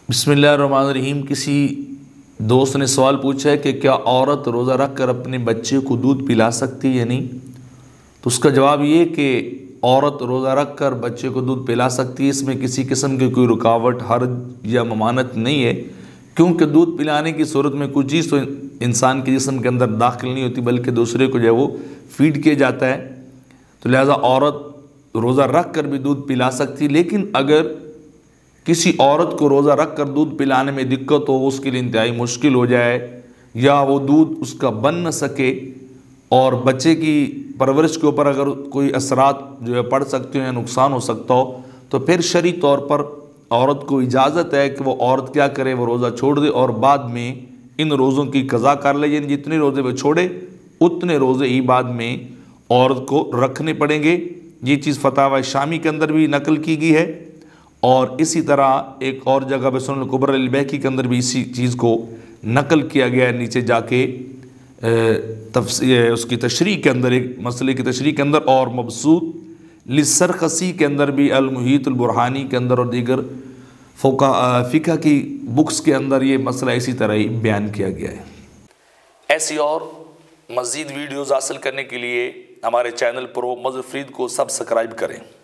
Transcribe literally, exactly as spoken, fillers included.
بسم اللہ الرحمن الرحیم۔ کسی دوست نے سوال پوچھا ہے کہ کیا عورت روزہ رکھ کر اپنے بچے کو دودھ پلا سکتی ہے یا نہیں؟ تو اس کا جواب یہ کہ عورت روزہ رکھ کر بچے کو دودھ پلا سکتی ہے، اس میں کسی قسم کی کوئی رکاوٹ، حرج یا ممانعت نہیں ہے، کیونکہ دودھ پلانے کی صورت میں کوئی چیز تو انسان کے جسم کے اندر داخل نہیں ہوتی بلکہ دوسرے کو جو ہے وہ فیڈ کیا جاتا ہے، تو لہٰذا عورت روزہ رکھ کر بھی دودھ پلا سکتی ہے۔ لیکن اگر کسی عورت کو روزہ رکھ کر دودھ پلانے میں دقت ہو، اس کے لیے انتہائی مشکل ہو جائے یا وہ دودھ اس کا بن نہ سکے اور بچے کی پرورش کے اوپر اگر کوئی اثرات جو ہے پڑ سکتے ہیں یا نقصان ہو سکتا ہو، تو پھر شرعی طور پر عورت کو اجازت ہے کہ وہ عورت کیا کرے، وہ روزہ چھوڑ دے اور بعد میں ان روزوں کی قضا کر لے، یعنی جتنے روزے وہ چھوڑے اتنے روزے ہی بعد میں عورت کو رکھنے پڑیں گے۔ یہ چیز فتاوی شامی کے اندر بھی نقل کی گئی ہے، اور اسی طرح ایک اور جگہ پہ سنن الکبری البیہقی کے اندر بھی اسی چیز کو نقل کیا گیا ہے۔ نیچے جا کے تفسیر اس کی تشریح کے اندر، ایک مسئلے کی تشریح کے اندر، اور مبسوط للسرخسی کے اندر بھی، المحیط البرہانی کے اندر اور دیگر فقہ کی بکس کے اندر یہ مسئلہ اسی طرح ہی بیان کیا گیا ہے۔ ایسی اور مزید ویڈیوز حاصل کرنے کے لیے ہمارے چینل پرو مظفر فرید کو سبسکرائب کریں۔